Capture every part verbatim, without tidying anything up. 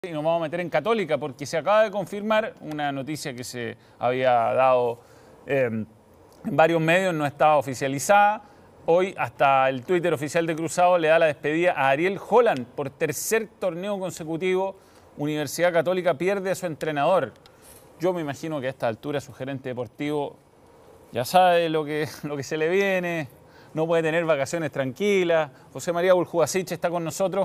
Y nos vamos a meter en Católica porque se acaba de confirmar una noticia que se había dado eh, en varios medios, no estaba oficializada. Hoy hasta el Twitter oficial de Cruzado le da la despedida a Ariel Holland por tercer torneo consecutivo. Universidad Católica pierde a su entrenador. Yo me imagino que a esta altura su gerente deportivo ya sabe lo que, lo que se le viene, no puede tener vacaciones tranquilas. José María Buljubasic está con nosotros.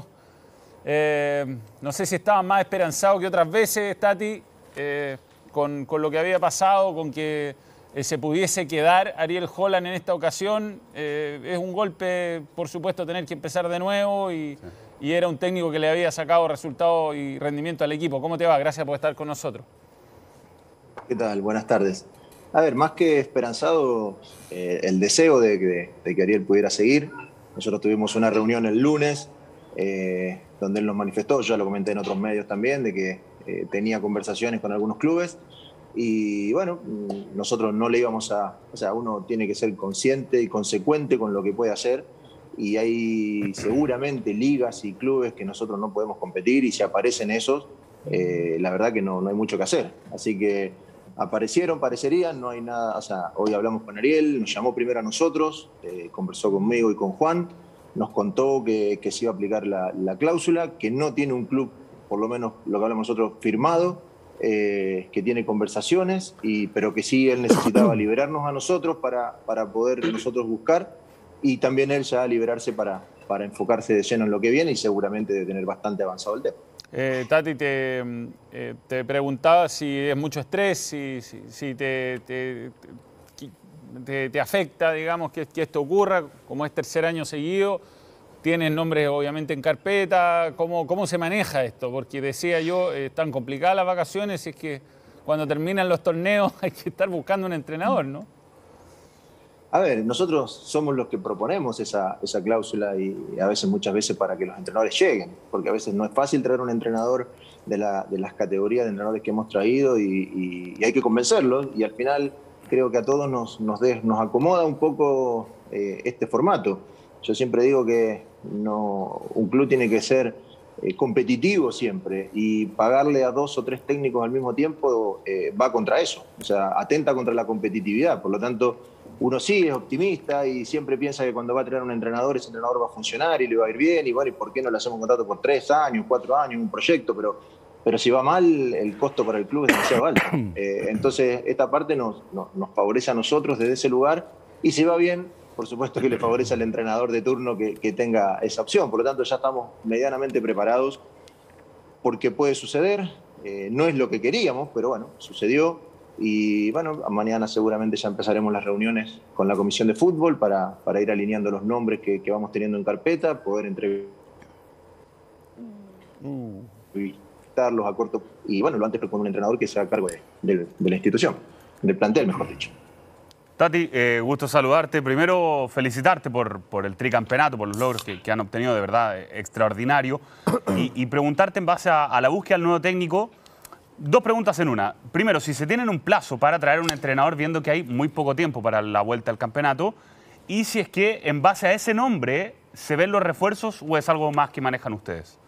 Eh, no sé si estaban más esperanzados que otras veces, Tati, eh, con, con lo que había pasado, con que eh, se pudiese quedar Ariel Holland en esta ocasión. Eh, es un golpe, por supuesto, tener que empezar de nuevo y, sí. y era un técnico que le había sacado resultados y rendimiento al equipo. ¿Cómo te va? Gracias por estar con nosotros. ¿Qué tal? Buenas tardes. A ver, más que esperanzado, eh, el deseo de, de, de que Ariel pudiera seguir. Nosotros tuvimos una reunión el lunes, Eh, donde él nos manifestó, yo ya lo comenté en otros medios también, de que eh, tenía conversaciones con algunos clubes y bueno, nosotros no le íbamos a... O sea, uno tiene que ser consciente y consecuente con lo que puede hacer y hay seguramente ligas y clubes que nosotros no podemos competir y si aparecen esos, eh, la verdad que no, no hay mucho que hacer. Así que aparecieron, parecerían, no hay nada... O sea, hoy hablamos con Ariel, nos llamó primero a nosotros, eh, conversó conmigo y con Juan. Nos contó que, que se iba a aplicar la, la cláusula, que no tiene un club, por lo menos lo que hablamos nosotros, firmado, eh, que tiene conversaciones, y, pero que sí él necesitaba liberarnos a nosotros para, para poder nosotros buscar, y también él ya liberarse para, para enfocarse de lleno en lo que viene y seguramente de tener bastante avanzado el tema. Eh, Tati, te, eh, te preguntaba si es mucho estrés, si, si, si te... te, te Te, te afecta, digamos, que, que esto ocurra, como es tercer año seguido, tienes nombres obviamente en carpeta, ¿cómo, cómo se maneja esto? Porque decía yo, eh, están complicadas las vacaciones, y es que cuando terminan los torneos hay que estar buscando un entrenador, ¿no? A ver, nosotros somos los que proponemos esa, esa cláusula y a veces, muchas veces para que los entrenadores lleguen, porque a veces no es fácil traer un entrenador de, la, de las categorías de entrenadores que hemos traído y, y, y hay que convencerlos y al final... Creo que a todos nos, nos, de, nos acomoda un poco eh, este formato. Yo siempre digo que no, un club tiene que ser eh, competitivo siempre y pagarle a dos o tres técnicos al mismo tiempo eh, va contra eso, o sea, atenta contra la competitividad. Por lo tanto, uno sí es optimista y siempre piensa que cuando va a traer un entrenador, ese entrenador va a funcionar y le va a ir bien y bueno, ¿y por qué no le hacemos un contrato por tres años, cuatro años, un proyecto? Pero... Pero si va mal, el costo para el club es demasiado alto. Eh, entonces, esta parte nos, nos, nos favorece a nosotros desde ese lugar. Y si va bien, por supuesto que le favorece al entrenador de turno que, que tenga esa opción. Por lo tanto, ya estamos medianamente preparados porque puede suceder. Eh, no es lo que queríamos, pero bueno, sucedió. Y bueno, mañana seguramente ya empezaremos las reuniones con la Comisión de Fútbol para, para ir alineando los nombres que, que vamos teniendo en carpeta, poder entrevistar. Uh. los a corto y bueno, lo antes con un entrenador que se haga cargo de, de, de la institución, del plantel, mejor dicho. Tati, eh, gusto saludarte. Primero, felicitarte por, por el tricampeonato, por los logros que, que han obtenido, de verdad, eh, extraordinario. Y, y preguntarte en base a, a la búsqueda del nuevo técnico, dos preguntas en una. Primero, si se tienen un plazo para traer un entrenador, viendo que hay muy poco tiempo para la vuelta al campeonato, y si es que en base a ese nombre se ven los refuerzos o es algo más que manejan ustedes.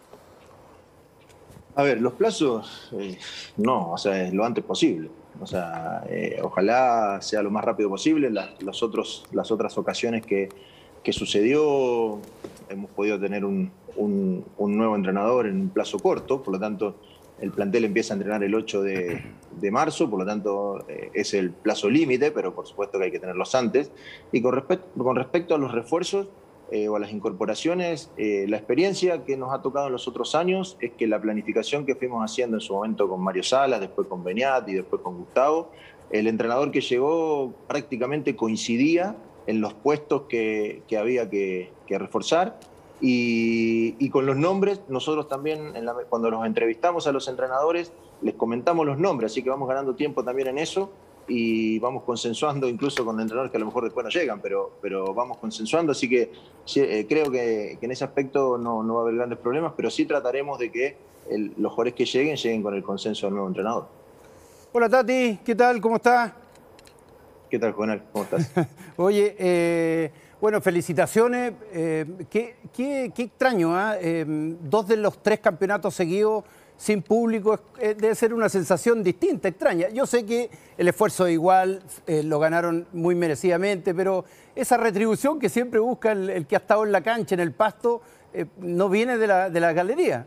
A ver, los plazos, eh, no, o sea, es lo antes posible. O sea, eh, ojalá sea lo más rápido posible. Las, los otros, las otras ocasiones que, que sucedió, hemos podido tener un, un, un nuevo entrenador en un plazo corto. Por lo tanto, el plantel empieza a entrenar el ocho de, de marzo, por lo tanto, eh, es el plazo límite, pero por supuesto que hay que tenerlos antes. Y con, respect, con respecto a los refuerzos, Eh, o a las incorporaciones, eh, la experiencia que nos ha tocado en los otros años es que la planificación que fuimos haciendo en su momento con Mario Salas, después con Beñat y después con Gustavo, el entrenador que llegó prácticamente coincidía en los puestos que, que había que, que reforzar y, y con los nombres, nosotros también en la, cuando nos entrevistamos a los entrenadores les comentamos los nombres, así que vamos ganando tiempo también en eso y vamos consensuando incluso con entrenadores que a lo mejor después no llegan, pero, pero vamos consensuando, así que sí, eh, creo que, que en ese aspecto no, no va a haber grandes problemas, pero sí trataremos de que el, los jugadores que lleguen, lleguen con el consenso del nuevo entrenador. Hola Tati, ¿qué tal? ¿Cómo estás? ¿Qué tal, Juvenal? ¿Cómo estás? Oye, eh, bueno, felicitaciones. Eh, qué, qué, qué extraño, ¿eh? Eh, dos de los tres campeonatos seguidos sin público es, eh, debe ser una sensación distinta, extraña. Yo sé que el esfuerzo es igual, eh, lo ganaron muy merecidamente, pero esa retribución que siempre busca el, el que ha estado en la cancha, en el pasto, eh, no viene de la, de la galería.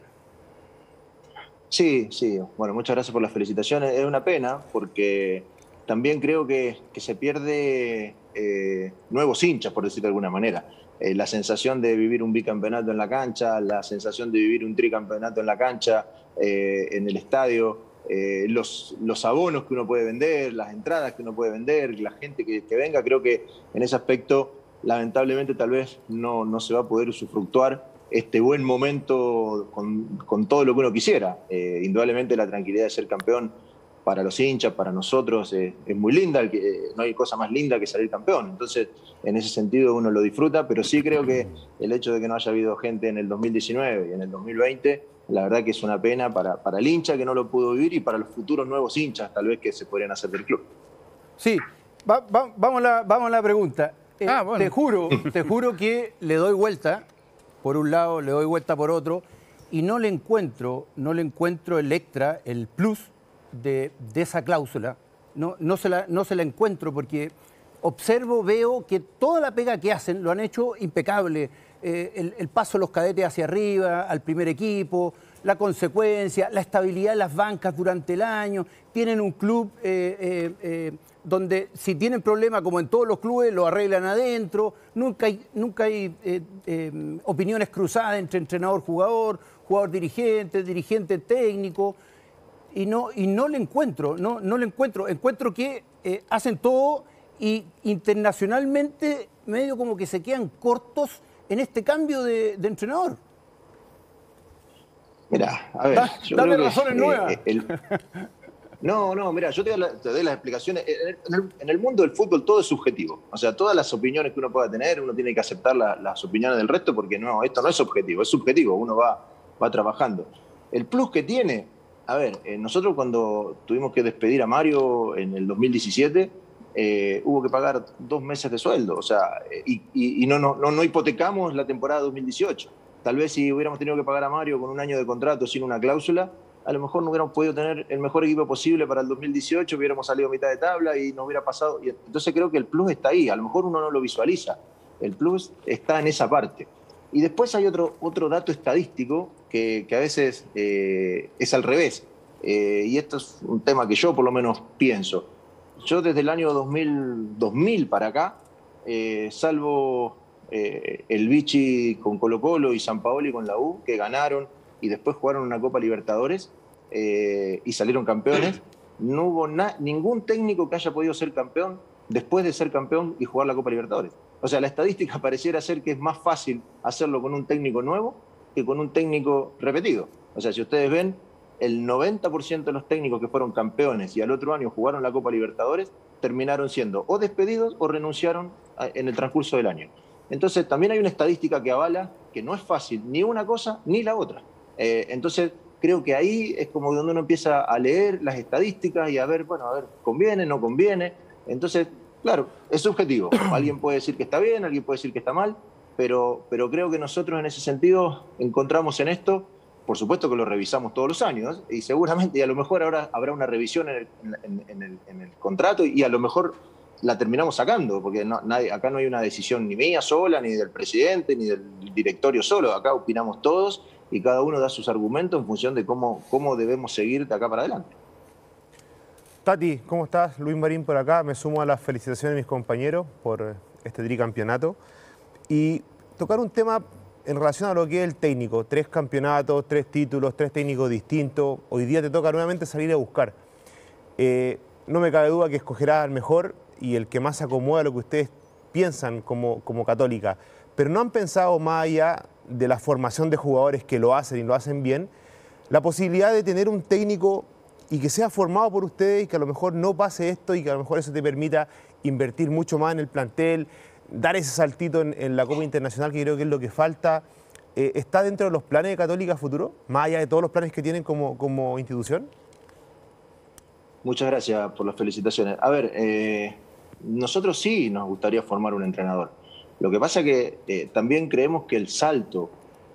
Sí, sí. Bueno, muchas gracias por las felicitaciones. Es una pena porque también creo que, que se pierde eh, nuevos hinchas, por decirlo de alguna manera. Eh, la sensación de vivir un bicampeonato en la cancha, la sensación de vivir un tricampeonato en la cancha, eh, en el estadio, eh, los, los abonos que uno puede vender, las entradas que uno puede vender, la gente que, que venga, creo que en ese aspecto, lamentablemente, tal vez no, no se va a poder usufructuar este buen momento con, con todo lo que uno quisiera. Eh, indudablemente la tranquilidad de ser campeón para los hinchas, para nosotros, eh, es muy linda, el que, eh, no hay cosa más linda que salir campeón. Entonces, en ese sentido uno lo disfruta, pero sí creo que el hecho de que no haya habido gente en el dos mil diecinueve y en el dos mil veinte, la verdad que es una pena para, para el hincha que no lo pudo vivir y para los futuros nuevos hinchas, tal vez, que se podrían hacer del club. Sí, va, va, vamos, a la, vamos a la pregunta. Eh, Ah, bueno. Te juro, te juro que le doy vuelta por un lado, le doy vuelta por otro, y no le encuentro, no le encuentro el extra, el plus de, de esa cláusula. No, no, se la, no se la encuentro porque observo, veo que toda la pega que hacen lo han hecho impecable. Eh, el, el paso de los cadetes hacia arriba, al primer equipo, la consecuencia, la estabilidad de las bancas durante el año. Tienen un club eh, eh, eh, donde si tienen problemas, como en todos los clubes, lo arreglan adentro. Nunca hay, nunca hay eh, eh, opiniones cruzadas entre entrenador-jugador, jugador-dirigente, dirigente-técnico. Y no, y no le encuentro, no, no le encuentro. Encuentro que eh, hacen todo y internacionalmente medio como que se quedan cortos en este cambio de, de entrenador. Mira, a ver, Da, yo dale creo que, razones eh, nuevas. el, no, no, mira, yo te doy, la, te doy las explicaciones. En el, en el mundo del fútbol todo es subjetivo. O sea, todas las opiniones que uno pueda tener, uno tiene que aceptar la, las opiniones del resto porque no, esto no es objetivo, es subjetivo, uno va, va trabajando. El plus que tiene, a ver, eh, nosotros cuando tuvimos que despedir a Mario en el dos mil diecisiete, eh, hubo que pagar dos meses de sueldo, o sea, eh, y, y, y no, no, no, no hipotecamos la temporada dos mil dieciocho. Tal vez si hubiéramos tenido que pagar a Mario con un año de contrato sin una cláusula, a lo mejor no hubiéramos podido tener el mejor equipo posible para el dos mil dieciocho, hubiéramos salido a mitad de tabla y nos hubiera pasado. Y entonces creo que el plus está ahí, a lo mejor uno no lo visualiza, el plus está en esa parte. Y después hay otro, otro dato estadístico que, que a veces eh, es al revés, eh, y esto es un tema que yo por lo menos pienso. Yo desde el año dos mil, dos mil para acá, eh, salvo eh, el Vichy con Colo-Colo y Sampaoli con la U, que ganaron y después jugaron una Copa Libertadores eh, y salieron campeones, no hubo na- ningún técnico que haya podido ser campeón después de ser campeón y jugar la Copa Libertadores. O sea, la estadística pareciera ser que es más fácil hacerlo con un técnico nuevo que con un técnico repetido. O sea, si ustedes ven, el noventa por ciento de los técnicos que fueron campeones y al otro año jugaron la Copa Libertadores terminaron siendo o despedidos o renunciaron a, en el transcurso del año. Entonces, también hay una estadística que avala que no es fácil ni una cosa ni la otra. Eh, entonces, creo que ahí es como donde uno empieza a leer las estadísticas y a ver, bueno, a ver, conviene, no conviene. Entonces, claro, es subjetivo. Alguien puede decir que está bien, alguien puede decir que está mal, pero, pero creo que nosotros en ese sentido encontramos en esto, por supuesto que lo revisamos todos los años, y seguramente, y a lo mejor ahora habrá una revisión en el, en, en el, en el contrato, y a lo mejor la terminamos sacando, porque no, nadie, acá no hay una decisión ni mía sola, ni del presidente, ni del directorio solo, acá opinamos todos, y cada uno da sus argumentos en función de cómo, cómo debemos seguir de acá para adelante. Tati, ¿cómo estás? Luis Marín por acá. Me sumo a las felicitaciones de mis compañeros por este tricampeonato. Y tocar un tema en relación a lo que es el técnico. Tres campeonatos, tres títulos, tres técnicos distintos. Hoy día te toca nuevamente salir a buscar. Eh, no me cabe duda que escogerás al mejor y el que más se acomoda a lo que ustedes piensan como, como Católica. Pero no han pensado más allá de la formación de jugadores que lo hacen y lo hacen bien, la posibilidad de tener un técnico y que sea formado por ustedes y que a lo mejor no pase esto y que a lo mejor eso te permita invertir mucho más en el plantel, dar ese saltito en, en la Copa Internacional, que creo que es lo que falta. Eh, ¿Está dentro de los planes de Católica futuro, más allá de todos los planes que tienen como, como institución? Muchas gracias por las felicitaciones. A ver, eh, nosotros sí nos gustaría formar un entrenador. Lo que pasa es que eh, también creemos que el salto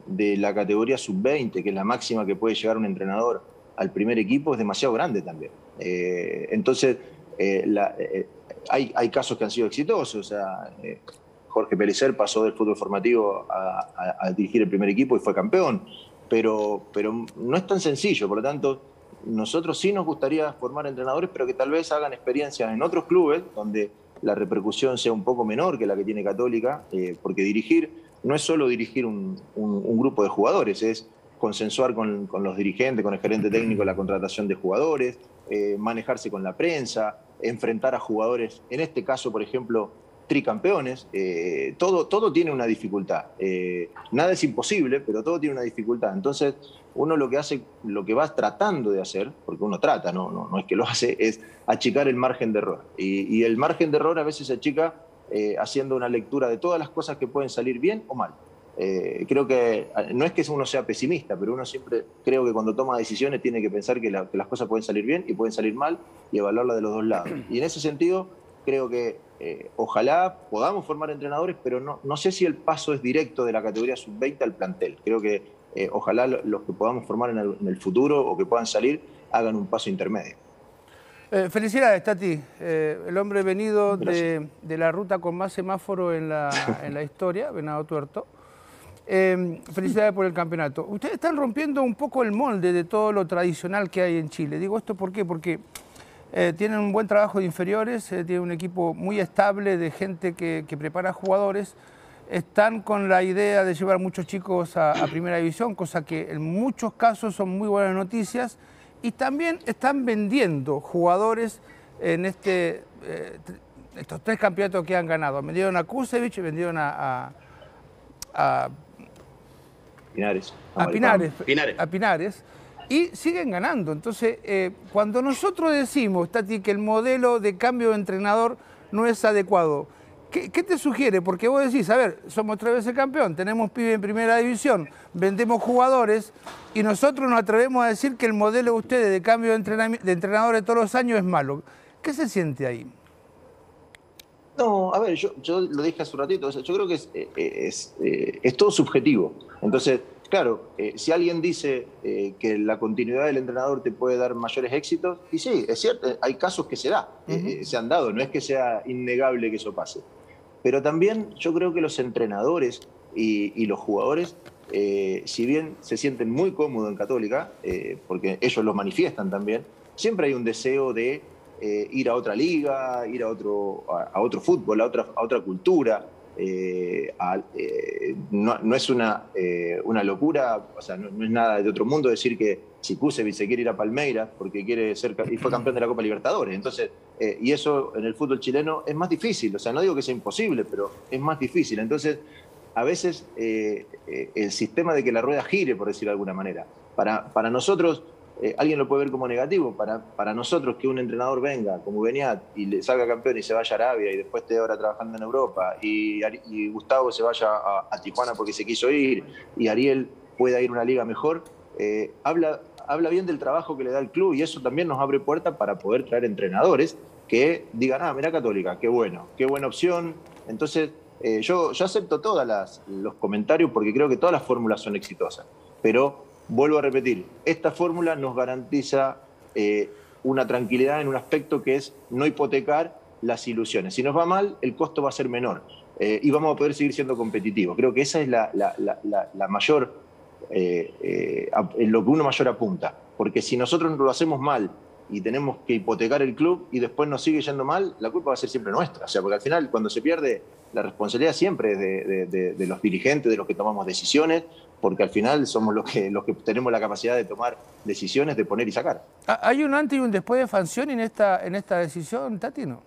de la categoría sub veinte, que es la máxima que puede llegar un entrenador al primer equipo, es demasiado grande también. Eh, entonces, eh, la, eh, hay, hay casos que han sido exitosos. O sea, eh, Jorge Pellicer pasó del fútbol formativo a, a, a dirigir el primer equipo y fue campeón. Pero, pero no es tan sencillo. Por lo tanto, nosotros sí nos gustaría formar entrenadores, pero que tal vez hagan experiencias en otros clubes donde la repercusión sea un poco menor que la que tiene Católica, eh, porque dirigir no es solo dirigir un, un, un grupo de jugadores, es consensuar con, con los dirigentes, con el gerente técnico la contratación de jugadores, eh, manejarse con la prensa, enfrentar a jugadores, en este caso, por ejemplo, tricampeones. Eh, todo, todo tiene una dificultad. Eh, nada es imposible, pero todo tiene una dificultad. Entonces, uno lo que hace, lo que va tratando de hacer, porque uno trata, no, no, no es que lo hace, es achicar el margen de error. Y, y el margen de error a veces se achica eh, haciendo una lectura de todas las cosas que pueden salir bien o mal. Eh, creo que no es que uno sea pesimista, pero uno siempre creo que cuando toma decisiones tiene que pensar que, la, que las cosas pueden salir bien y pueden salir mal y evaluarlas de los dos lados. Y en ese sentido creo que eh, ojalá podamos formar entrenadores, pero no, no sé si el paso es directo de la categoría sub veinte al plantel. Creo que eh, ojalá los que podamos formar en el, en el futuro o que puedan salir hagan un paso intermedio. Eh, felicidades, Tati. Eh, el hombre venido de, de la ruta con más semáforo en la, en la historia, Venado Tuerto. Eh, felicidades por el campeonato. Ustedes están rompiendo un poco el molde de todo lo tradicional que hay en Chile. Digo esto ¿por qué? Porque eh, tienen un buen trabajo de inferiores, eh, tienen un equipo muy estable de gente que, que prepara jugadores. Están con la idea de llevar muchos chicos a, a primera división, cosa que en muchos casos son muy buenas noticias. Y también están vendiendo jugadores en este, eh, estos tres campeonatos que han ganado. Vendieron a Kusevich y vendieron a... a, a Pinares. A Pinares, Pinares. a Pinares, y siguen ganando. Entonces, eh, cuando nosotros decimos, Tati, que el modelo de cambio de entrenador no es adecuado, ¿qué, qué te sugiere? Porque vos decís, a ver, somos tres veces campeón, tenemos pibe en primera división, vendemos jugadores, y nosotros nos atrevemos a decir que el modelo de ustedes de cambio de, de entrenadores todos los años es malo. ¿Qué se siente ahí? No, a ver, yo, yo lo dije hace un ratito, o sea, yo creo que es, es, es, es todo subjetivo. Entonces, claro, eh, si alguien dice eh, que la continuidad del entrenador te puede dar mayores éxitos, y sí, es cierto, hay casos que se da, uh-huh. eh, se han dado, no es que sea innegable que eso pase. Pero también yo creo que los entrenadores y, y los jugadores, eh, si bien se sienten muy cómodos en Católica, eh, porque ellos lo manifiestan también, siempre hay un deseo de Eh, ir a otra liga, ir a otro, a, a otro fútbol, a otra, a otra cultura. Eh, a, eh, no, no es una, eh, una locura, o sea, no, no es nada de otro mundo decir que si Kusevich se quiere ir a Palmeiras porque quiere ser y fue campeón de la Copa Libertadores. Entonces, eh, y eso en el fútbol chileno es más difícil, o sea, no digo que sea imposible, pero es más difícil. Entonces, a veces eh, eh, el sistema de que la rueda gire, por decirlo de alguna manera, para, para nosotros, Eh, alguien lo puede ver como negativo. Para, para nosotros que un entrenador venga como Beniat y le salga campeón y se vaya a Arabia y después esté ahora trabajando en Europa y, y Gustavo se vaya a, a Tijuana porque se quiso ir y Ariel pueda ir a una liga mejor, eh, habla, habla bien del trabajo que le da el club y eso también nos abre puertas para poder traer entrenadores que digan, ah, mirá Católica, qué bueno, qué buena opción. Entonces eh, yo, yo acepto todos los comentarios porque creo que todas las fórmulas son exitosas, pero vuelvo a repetir, esta fórmula nos garantiza eh, una tranquilidad en un aspecto que es no hipotecar las ilusiones. Si nos va mal, el costo va a ser menor eh, y vamos a poder seguir siendo competitivos. Creo que esa es la, la, la, la mayor, eh, eh, en lo que uno mayor apunta. Porque si nosotros lo hacemos mal y tenemos que hipotecar el club y después nos sigue yendo mal, la culpa va a ser siempre nuestra. O sea, porque al final, cuando se pierde, la responsabilidad siempre es de, de, de, de los dirigentes, de los que tomamos decisiones, porque al final somos los que, los que tenemos la capacidad de tomar decisiones, de poner y sacar. ¿Hay un antes y un después de Fancioni en esta, en esta decisión, Tati, no?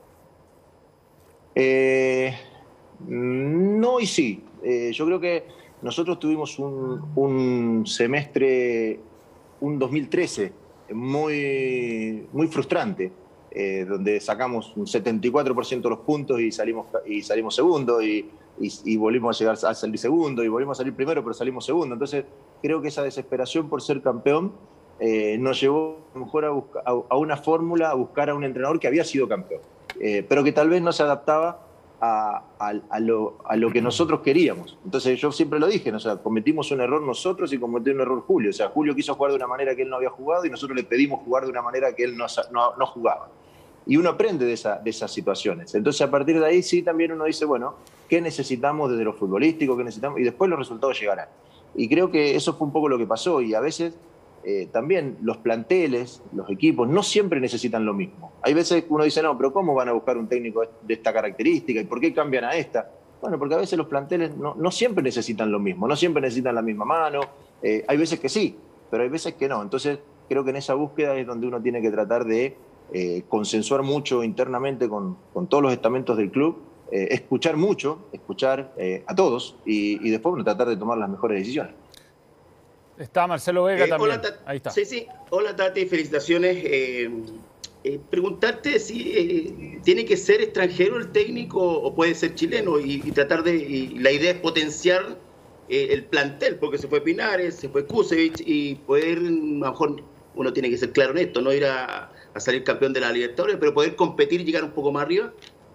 Eh, no y sí. Eh, yo creo que nosotros tuvimos un, un semestre, un dos mil trece, muy, muy frustrante, eh, donde sacamos un setenta y cuatro por ciento de los puntos y salimos, y salimos segundo, y, y, y volvimos a llegar a salir segundo, y volvimos a salir primero, pero salimos segundo. Entonces, creo que esa desesperación por ser campeón eh, nos llevó a, lo mejor a, buscar, a, a una fórmula, a buscar a un entrenador que había sido campeón, eh, pero que tal vez no se adaptaba a, a, a, lo, a lo que nosotros queríamos. Entonces yo siempre lo dije, o sea, cometimos un error nosotros y cometió un error Julio. O sea, Julio quiso jugar de una manera que él no había jugado y nosotros le pedimos jugar de una manera que él no, no, no jugaba. Y uno aprende de, esa, de esas situaciones. Entonces a partir de ahí sí también uno dice, bueno, ¿qué necesitamos desde lo futbolístico? ¿Qué necesitamos? Y después los resultados llegarán. Y creo que eso fue un poco lo que pasó. Y a veces eh, también los planteles, los equipos, no siempre necesitan lo mismo. Hay veces que uno dice, no, pero ¿cómo van a buscar un técnico de esta característica? ¿Y por qué cambian a esta? Bueno, porque a veces los planteles no, no siempre necesitan lo mismo, no siempre necesitan la misma mano. Eh, hay veces que sí, pero hay veces que no. Entonces creo que en esa búsqueda es donde uno tiene que tratar de eh, consensuar mucho internamente con, con todos los estamentos del club, eh, escuchar mucho, escuchar eh, a todos y, y después bueno, tratar de tomar las mejores decisiones. Está Marcelo Vega eh, también. Hola, Ahí está. Sí, sí. Hola, Tati, felicitaciones. Eh, eh, preguntarte si eh, tiene que ser extranjero el técnico o puede ser chileno y, y tratar de... Y la idea es potenciar eh, el plantel, porque se fue Pinares, se fue Kusevich y poder, a lo mejor uno tiene que ser claro en esto, no ir a, a salir campeón de la Libertadores, pero poder competir y llegar un poco más arriba.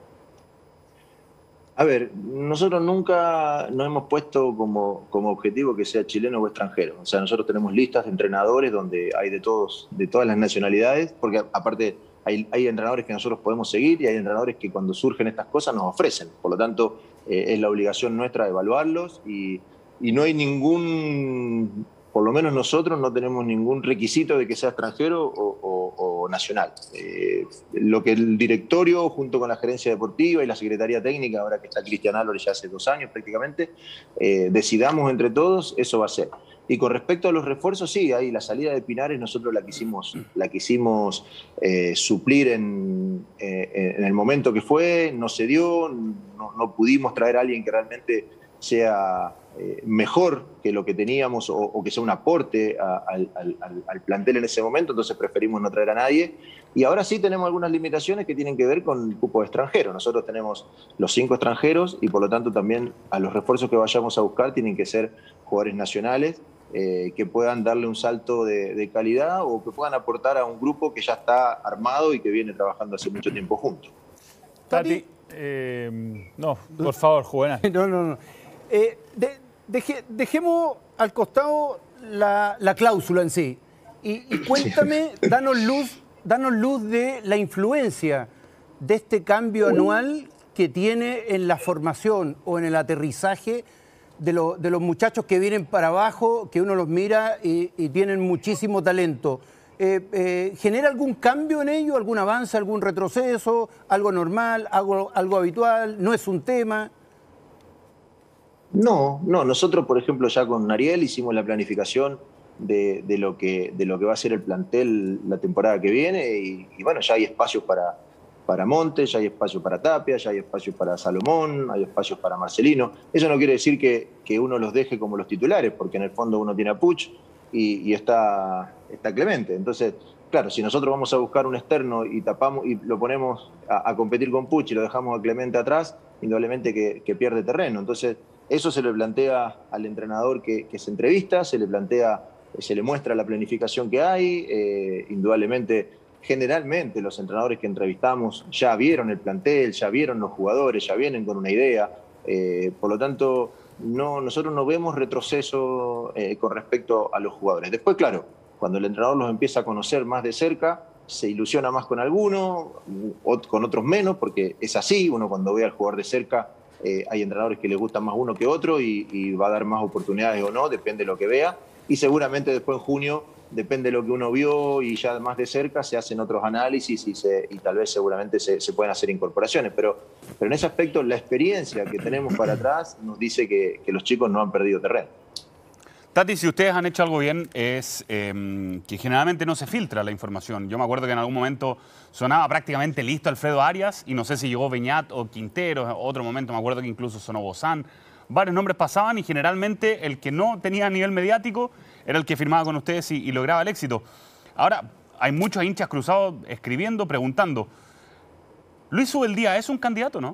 A ver, nosotros nunca nos hemos puesto como, como objetivo que sea chileno o extranjero. O sea, nosotros tenemos listas de entrenadores donde hay de todos, de todas las nacionalidades, porque aparte hay, hay entrenadores que nosotros podemos seguir y hay entrenadores que cuando surgen estas cosas nos ofrecen. Por lo tanto, eh, es la obligación nuestra evaluarlos y, y no hay ningún, por lo menos nosotros no tenemos ningún requisito de que sea extranjero o, o, o nacional. Eh, lo que el directorio, junto con la gerencia deportiva y la secretaría técnica, ahora que está Cristian Álvarez ya hace dos años prácticamente, eh, decidamos entre todos, eso va a ser. Y con respecto a los refuerzos, sí, ahí la salida de Pinares nosotros la quisimos, la quisimos eh, suplir en, eh, en el momento que fue, no se dio, no, no pudimos traer a alguien que realmente sea eh, mejor que lo que teníamos o, o que sea un aporte a, al, al, al plantel en ese momento, entonces preferimos no traer a nadie. Y ahora sí tenemos algunas limitaciones que tienen que ver con el cupo de extranjeros. Nosotros tenemos los cinco extranjeros y por lo tanto también a los refuerzos que vayamos a buscar tienen que ser jugadores nacionales eh, que puedan darle un salto de, de calidad o que puedan aportar a un grupo que ya está armado y que viene trabajando hace mucho tiempo juntos. Tati, eh, no, por favor, Juvenal. No, no, no. Eh, de, deje, dejemos al costado la, la cláusula en sí y, y cuéntame, danos luz, danos luz de la influencia de este cambio anual que tiene en la formación o en el aterrizaje de, lo, de los muchachos que vienen para abajo, que uno los mira y, y tienen muchísimo talento. Eh, eh, ¿Genera algún cambio en ello, algún avance, algún retroceso, algo normal, algo, algo habitual? ¿No es un tema? No, no. Nosotros, por ejemplo, ya con Ariel hicimos la planificación de, de, lo que, de lo que va a ser el plantel la temporada que viene y, y bueno, ya hay espacios para, para Montes, ya hay espacios para Tapia, ya hay espacios para Salomón, hay espacios para Marcelino. Eso no quiere decir que, que uno los deje como los titulares, porque en el fondo uno tiene a Puch y, y está, está Clemente. Entonces, claro, si nosotros vamos a buscar un externo y tapamos y lo ponemos a, a competir con Puch y lo dejamos a Clemente atrás, indudablemente que, que pierde terreno. Entonces, eso se le plantea al entrenador que, que se entrevista, se le plantea, se le muestra la planificación que hay. Eh, indudablemente, generalmente los entrenadores que entrevistamos ya vieron el plantel, ya vieron los jugadores, ya vienen con una idea. Eh, por lo tanto, no, nosotros no vemos retroceso eh, con respecto a los jugadores. Después, claro, cuando el entrenador los empieza a conocer más de cerca, se ilusiona más con algunos, con otros menos, porque es así, uno cuando ve al jugador de cerca, Eh, hay entrenadores que les gustan más uno que otro y, y va a dar más oportunidades o no, depende de lo que vea. Y seguramente después en junio, depende de lo que uno vio y ya más de cerca, se hacen otros análisis y, se, y tal vez seguramente se, se pueden hacer incorporaciones. Pero, pero en ese aspecto, la experiencia que tenemos para atrás nos dice que, que los chicos no han perdido terreno. Tati, si ustedes han hecho algo bien es eh, que generalmente no se filtra la información. Yo me acuerdo que en algún momento sonaba prácticamente listo Alfredo Arias y no sé si llegó Beñat o Quintero. En otro momento me acuerdo que incluso sonó Bozán. Varios nombres pasaban y generalmente el que no tenía nivel mediático era el que firmaba con ustedes y, y lograba el éxito. Ahora hay muchos hinchas cruzados escribiendo, preguntando. Luis Subeldía es un candidato, ¿no?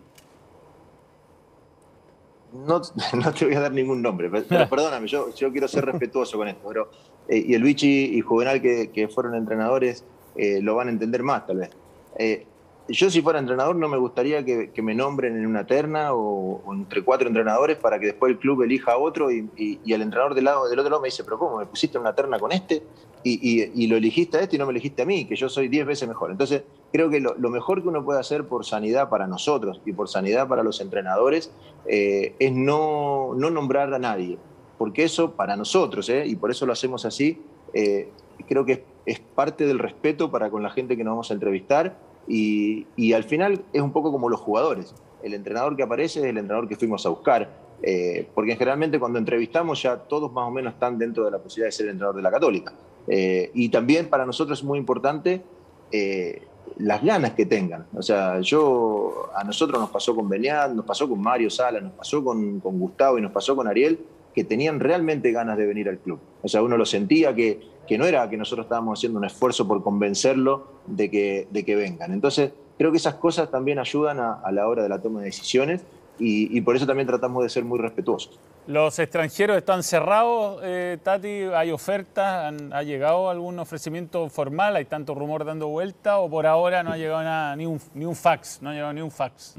No, no te voy a dar ningún nombre, pero, pero perdóname, yo, yo quiero ser respetuoso con esto. Pero, eh, y el Vichy y Juvenal, que, que fueron entrenadores, eh, lo van a entender más tal vez. Eh, yo si fuera entrenador no me gustaría que, que me nombren en una terna o, o entre cuatro entrenadores para que después el club elija a otro y, y, y el entrenador del, lado, del otro lado me dice, pero ¿cómo? ¿Me pusiste en una terna con este? Y, y, y lo elegiste a este y no me elegiste a mí, que yo soy diez veces mejor. Entonces creo que lo, lo mejor que uno puede hacer por sanidad para nosotros y por sanidad para los entrenadores eh, es no, no nombrar a nadie, porque eso para nosotros, eh, y por eso lo hacemos así, eh, creo que es, es parte del respeto para con la gente que nos vamos a entrevistar. Y, y al final es un poco como los jugadores. El entrenador que aparece es el entrenador que fuimos a buscar. Eh, porque generalmente cuando entrevistamos ya todos más o menos están dentro de la posibilidad de ser el entrenador de la Católica. Eh, y también para nosotros es muy importante eh, las ganas que tengan. O sea, yo, a nosotros nos pasó con Beniat, nos pasó con Mario Sala, nos pasó con, con Gustavo y nos pasó con Ariel, que tenían realmente ganas de venir al club. O sea, uno lo sentía que, que no era que nosotros estábamos haciendo un esfuerzo por convencerlo de que, de que vengan. Entonces, creo que esas cosas también ayudan a, a la hora de la toma de decisiones y, y por eso también tratamos de ser muy respetuosos. ¿Los extranjeros están cerrados, eh, Tati? ¿Hay ofertas? ¿Han, ¿Ha llegado algún ofrecimiento formal? ¿Hay tanto rumor dando vuelta? ¿O por ahora no ha llegado nada, ni un, ni un fax? No ha llegado ni un fax.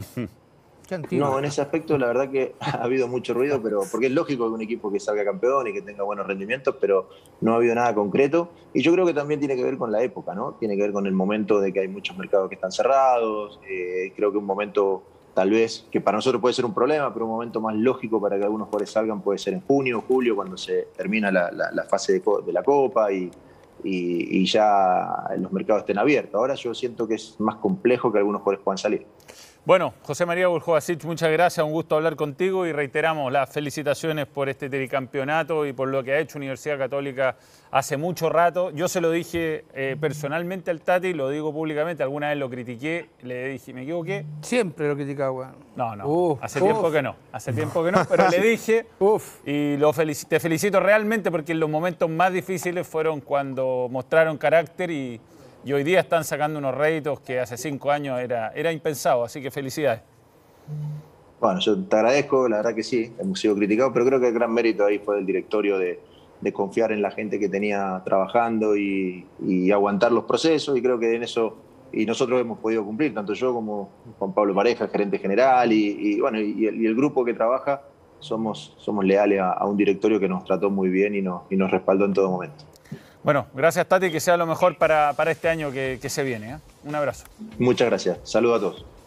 No, en ese aspecto la verdad que ha habido mucho ruido, pero porque es lógico que un equipo que salga campeón y que tenga buenos rendimientos, pero no ha habido nada concreto. Y yo creo que también tiene que ver con la época, ¿no? Tiene que ver con el momento de que hay muchos mercados que están cerrados. Eh, creo que un momento tal vez, que para nosotros puede ser un problema, pero un momento más lógico para que algunos jugadores salgan puede ser en junio o julio, cuando se termina la, la, la fase de, de la Copa y, y, y ya los mercados estén abiertos. Ahora yo siento que es más complejo que algunos jugadores puedan salir. Bueno, José María Buljovacich, muchas gracias, un gusto hablar contigo y reiteramos las felicitaciones por este tricampeonato y por lo que ha hecho Universidad Católica hace mucho rato. Yo se lo dije eh, personalmente al Tati, lo digo públicamente, alguna vez lo critiqué, le dije, ¿me equivoqué? Siempre lo criticaba, weón. No, no, Uf, hace uf. tiempo que no, hace tiempo que no, pero le dije Uf. y lo felici- te felicito realmente porque los momentos más difíciles fueron cuando mostraron carácter y... Y hoy día están sacando unos réditos que hace cinco años era, era impensado, así que felicidades. Bueno, yo te agradezco, la verdad que sí, hemos sido criticados, pero creo que el gran mérito ahí fue del directorio de, de confiar en la gente que tenía trabajando y, y aguantar los procesos, y creo que en eso y nosotros hemos podido cumplir, tanto yo como Juan Pablo Pareja, gerente general, y, y bueno, y el, y el grupo que trabaja, somos, somos leales a, a un directorio que nos trató muy bien y nos, y nos respaldó en todo momento. Bueno, gracias Tati, que sea lo mejor para, para este año que, que se viene, ¿eh? Un abrazo. Muchas gracias, saludos a todos.